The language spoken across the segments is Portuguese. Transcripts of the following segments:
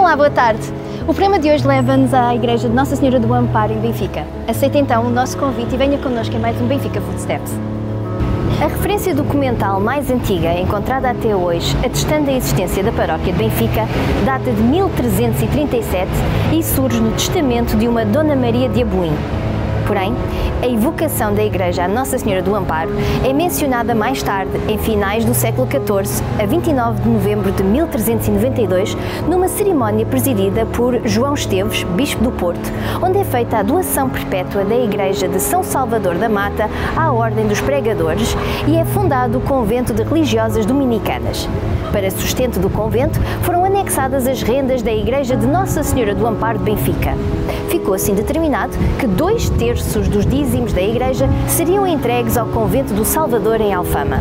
Olá, boa tarde. O programa de hoje leva-nos à Igreja de Nossa Senhora do Amparo em Benfica. Aceite então o nosso convite e venha connosco em mais um Benfica Footsteps. A referência documental mais antiga encontrada até hoje, atestando a existência da paróquia de Benfica, data de 1337 e surge no testamento de uma Dona Maria de Abuim. Porém, a evocação da Igreja à Nossa Senhora do Amparo é mencionada mais tarde, em finais do século XIV, a 29 de novembro de 1392, numa cerimónia presidida por João Esteves, Bispo do Porto, onde é feita a doação perpétua da Igreja de São Salvador da Mata à Ordem dos Pregadores e é fundado o Convento de Religiosas Dominicanas. Para sustento do convento, foram anexadas as rendas da Igreja de Nossa Senhora do Amparo de Benfica. Ficou assim determinado que 2/3 dos dízimos da Igreja seriam entregues ao Convento do Salvador em Alfama.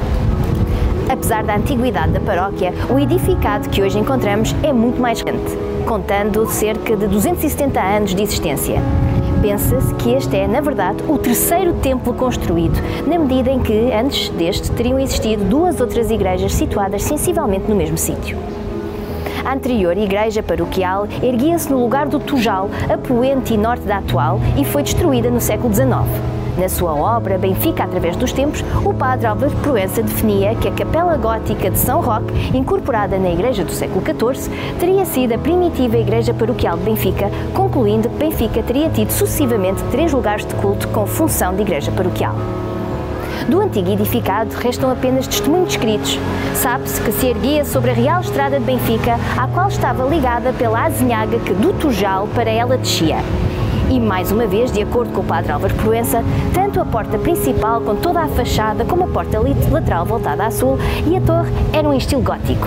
Apesar da antiguidade da paróquia, o edificado que hoje encontramos é muito mais recente, contando cerca de 270 anos de existência. Pensa-se que este é, na verdade, o terceiro templo construído, na medida em que, antes deste, teriam existido duas outras igrejas situadas sensivelmente no mesmo sítio. A anterior igreja paroquial erguia-se no lugar do Tujal, a poente e norte da atual, e foi destruída no século XIX. Na sua obra Benfica através dos tempos, o padre Álvaro Proença definia que a capela gótica de São Roque, incorporada na igreja do século XIV, teria sido a primitiva igreja paroquial de Benfica, concluindo que Benfica teria tido sucessivamente 3 lugares de culto com função de igreja paroquial. Do antigo edificado restam apenas testemunhos escritos. Sabe-se que se erguia sobre a Real Estrada de Benfica, à qual estava ligada pela azinhaga que do Tujal para ela descia. E, mais uma vez, de acordo com o padre Álvaro Proença, tanto a porta principal com toda a fachada como a porta lateral voltada a sul e a torre eram em estilo gótico.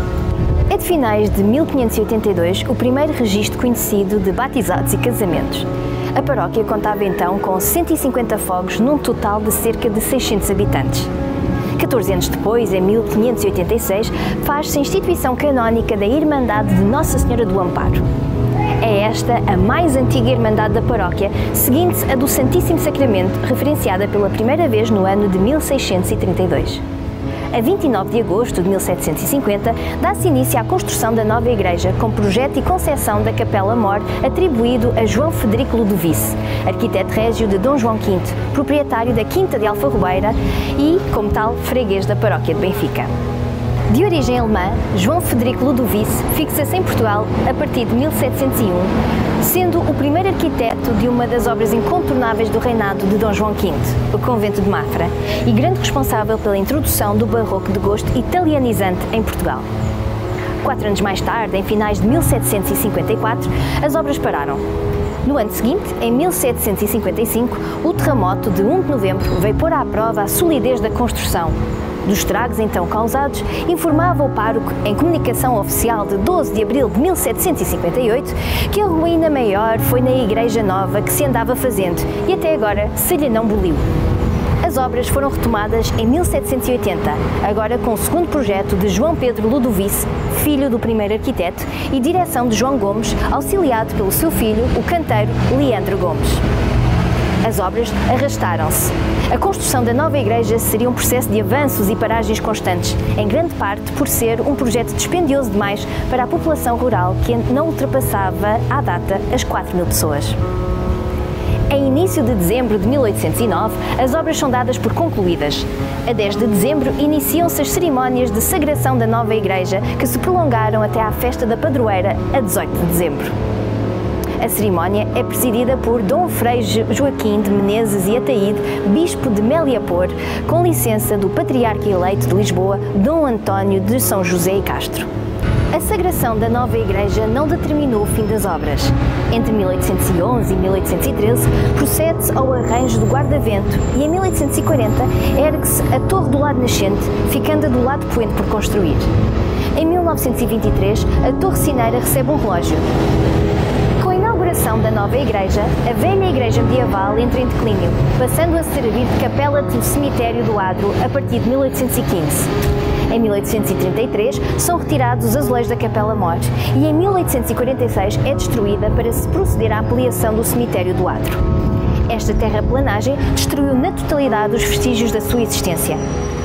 É de finais de 1582 o primeiro registro conhecido de batizados e casamentos. A paróquia contava então com 150 fogos num total de cerca de 600 habitantes. 14 anos depois, em 1586, faz-se a instituição canónica da Irmandade de Nossa Senhora do Amparo. É esta a mais antiga Irmandade da paróquia, seguindo-se a do Santíssimo Sacramento, referenciada pela primeira vez no ano de 1632. A 29 de agosto de 1750, dá-se início à construção da nova igreja, com projeto e concessão da Capela-Mor atribuído a João Federico Ludovice, arquiteto régio de Dom João V, proprietário da Quinta de Alfarrobeira e, como tal, freguês da paróquia de Benfica. De origem alemã, João Federico Ludovice fixa-se em Portugal a partir de 1701, sendo o primeiro arquiteto de uma das obras incontornáveis do reinado de Dom João V, o Convento de Mafra, e grande responsável pela introdução do barroco de gosto italianizante em Portugal. 4 anos mais tarde, em finais de 1754, as obras pararam. No ano seguinte, em 1755, o terremoto de 1 de novembro veio pôr à prova a solidez da construção. Dos estragos então causados, informava o pároco, em comunicação oficial de 12 de abril de 1758, que a ruína maior foi na igreja nova que se andava fazendo e até agora se lhe não boliu. As obras foram retomadas em 1780, agora com o segundo projeto de João Pedro Ludovice, filho do primeiro arquiteto, e direção de João Gomes, auxiliado pelo seu filho, o canteiro Leandro Gomes. As obras arrastaram-se. A construção da nova igreja seria um processo de avanços e paragens constantes, em grande parte por ser um projeto dispendioso demais para a população rural que não ultrapassava, à data, as 4.000 pessoas. Em início de dezembro de 1809, as obras são dadas por concluídas. A 10 de dezembro iniciam-se as cerimónias de sagração da nova igreja, que se prolongaram até à festa da padroeira, a 18 de dezembro. A cerimónia é presidida por Dom Frei Joaquim de Menezes e Ataíde, Bispo de Meliapor, com licença do Patriarca eleito de Lisboa, Dom António de São José e Castro. A sagração da nova igreja não determinou o fim das obras. Entre 1811 e 1813, procede-se ao arranjo do guarda-vento e em 1840 ergue-se a Torre do Lado Nascente, ficando a do lado poente por construir. Em 1923, a Torre Cineira recebe um relógio. Com a inauguração da nova igreja, a velha igreja medieval entra em declínio, passando a servir de capela do cemitério do Adro a partir de 1815. Em 1833 são retirados os azulejos da Capela-Mor e em 1846 é destruída para se proceder à ampliação do cemitério do Adro. Esta terraplanagem destruiu na totalidade os vestígios da sua existência.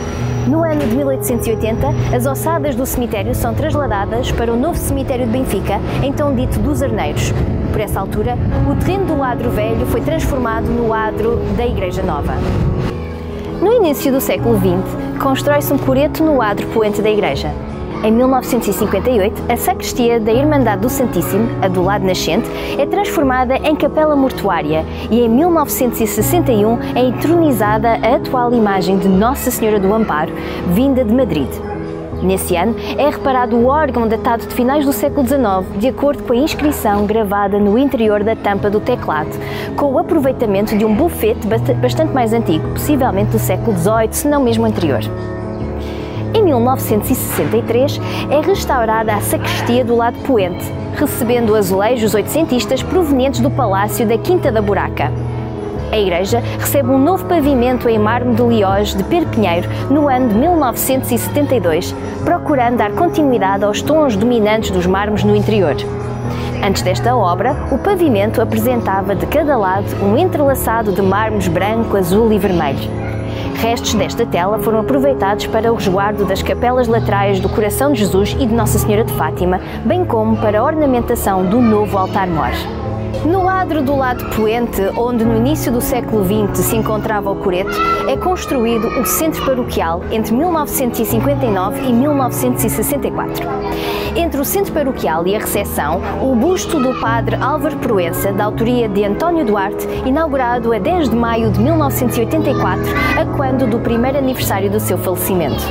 No ano de 1880, as ossadas do cemitério são trasladadas para o novo cemitério de Benfica, então dito dos Arneiros. Por essa altura, o terreno do adro velho foi transformado no adro da Igreja Nova. No início do século XX, constrói-se um coreto no adro poente da igreja. Em 1958, a sacristia da Irmandade do Santíssimo, a do lado nascente, é transformada em capela mortuária e em 1961 é entronizada a atual imagem de Nossa Senhora do Amparo, vinda de Madrid. Nesse ano, é reparado o órgão datado de finais do século XIX, de acordo com a inscrição gravada no interior da tampa do teclado, com o aproveitamento de um bufete bastante mais antigo, possivelmente do século XVIII, se não mesmo anterior. Em 1963, é restaurada a sacristia do lado poente, recebendo azulejos oitocentistas provenientes do Palácio da Quinta da Buraca. A igreja recebe um novo pavimento em mármore de Lioge de Pedro Pinheiro no ano de 1972, procurando dar continuidade aos tons dominantes dos mármores no interior. Antes desta obra, o pavimento apresentava de cada lado um entrelaçado de mármores branco, azul e vermelho. Restos desta tela foram aproveitados para o resguardo das capelas laterais do Coração de Jesus e de Nossa Senhora de Fátima, bem como para a ornamentação do novo altar-mor. No adro do lado poente, onde no início do século XX se encontrava o coreto, é construído o centro paroquial entre 1959 e 1964. Entre o centro paroquial e a recepção, o busto do padre Álvaro Proença, da autoria de António Duarte, inaugurado a 10 de maio de 1984, a quando do primeiro aniversário do seu falecimento.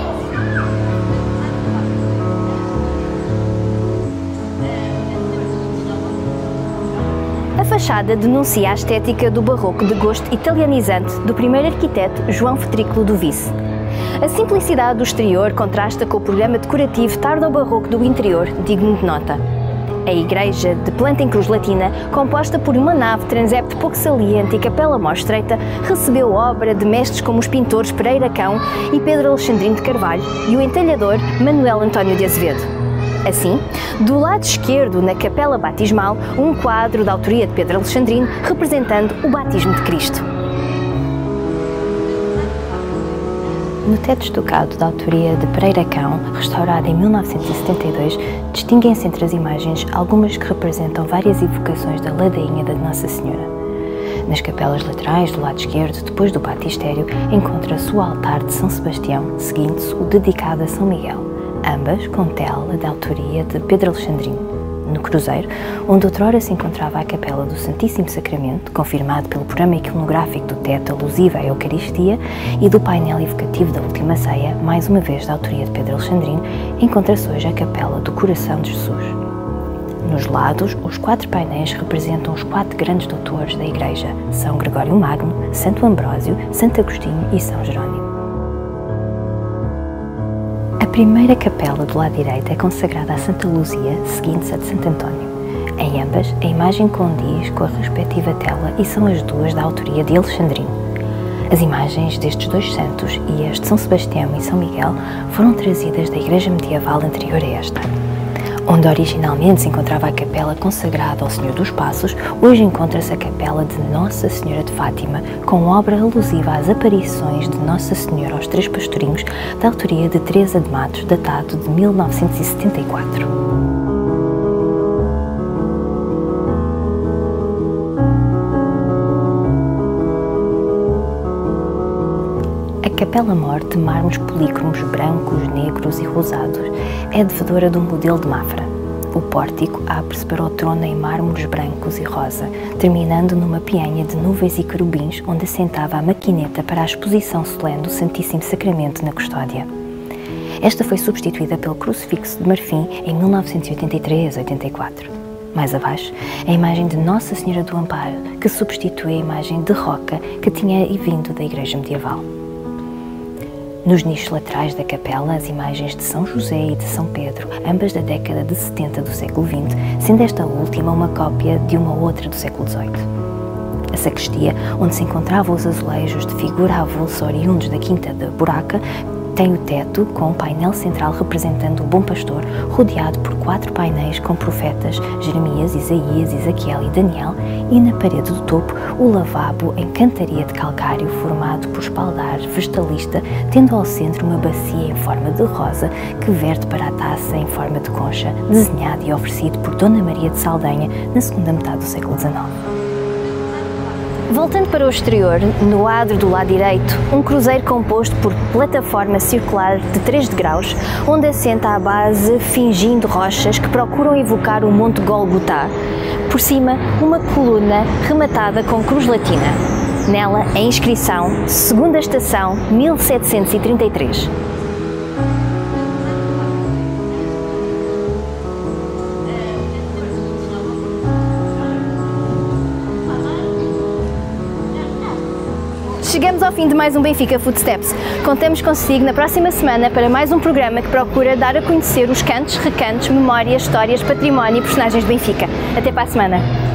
A fachada denuncia a estética do barroco de gosto italianizante do primeiro arquiteto João Federico Ludovice. A simplicidade do exterior contrasta com o programa decorativo tardo-barroco do interior, digno de nota. A igreja, de planta em cruz latina, composta por uma nave transepto pouco saliente e capela-mor estreita, recebeu obra de mestres como os pintores Pereira Cão e Pedro Alexandrino de Carvalho e o entalhador Manuel António de Azevedo. Assim, do lado esquerdo, na capela batismal, um quadro da autoria de Pedro Alexandrino representando o batismo de Cristo. No teto estucado da autoria de Pereira Cão, restaurado em 1972, distinguem-se entre as imagens algumas que representam várias evocações da ladainha da Nossa Senhora. Nas capelas laterais do lado esquerdo, depois do batistério, encontra-se o altar de São Sebastião, seguindo-se o dedicado a São Miguel, ambas com tela da autoria de Pedro Alexandrino. No cruzeiro, onde outrora se encontrava a capela do Santíssimo Sacramento, confirmado pelo programa iconográfico do teto alusivo à Eucaristia e do painel evocativo da Última Ceia, mais uma vez da autoria de Pedro Alexandrino, encontra-se hoje a capela do Coração de Jesus. Nos lados, os 4 painéis representam os 4 grandes doutores da Igreja, São Gregório Magno, Santo Ambrósio, Santo Agostinho e São Jerónimo. A primeira capela do lado direito é consagrada a Santa Luzia, seguindo-se a de Santo António. Em ambas, a imagem condiz com a respectiva tela e são as duas da autoria de Alexandrino. As imagens destes dois santos e as de São Sebastião e São Miguel foram trazidas da igreja medieval anterior a esta. Onde originalmente se encontrava a capela consagrada ao Senhor dos Passos, hoje encontra-se a capela de Nossa Senhora de Fátima, com obra alusiva às aparições de Nossa Senhora aos 3 pastorinhos, da autoria de Teresa de Matos, datado de 1974. A capela-mor de mármores polícromos brancos, negros e rosados é devedora de um modelo de Mafra. O pórtico abre-se para o trono em mármores brancos e rosa, terminando numa peanha de nuvens e querubins onde assentava a maquineta para a exposição solene do Santíssimo Sacramento na custódia. Esta foi substituída pelo crucifixo de marfim em 1983-84. Mais abaixo, a imagem de Nossa Senhora do Amparo, que substitui a imagem de roca que tinha vindo da igreja medieval. Nos nichos laterais da capela, as imagens de São José e de São Pedro, ambas da década de 70 do século XX, sendo esta última uma cópia de uma outra do século XVIII. A sacristia, onde se encontravam os azulejos de figura avulsa oriundos da Quinta da Buraca, Tem o teto com um painel central representando o Bom Pastor, rodeado por 4 painéis com profetas Jeremias, Isaías, Ezequiel e Daniel, e na parede do topo o lavabo em cantaria de calcário formado por espaldar vestalista, tendo ao centro uma bacia em forma de rosa que verte para a taça em forma de concha, desenhado e oferecido por Dona Maria de Saldanha na segunda metade do século XIX. Voltando para o exterior, no adro do lado direito, um cruzeiro composto por plataforma circular de 3 degraus, onde assenta a base fingindo rochas que procuram evocar o Monte Golgotá. Por cima, uma coluna rematada com cruz latina. Nela, a inscrição Segunda Estação 1733. Chegamos ao fim de mais um Benfica Footsteps. Contamos consigo na próxima semana para mais um programa que procura dar a conhecer os cantos, recantos, memórias, histórias, património e personagens de Benfica. Até para a semana!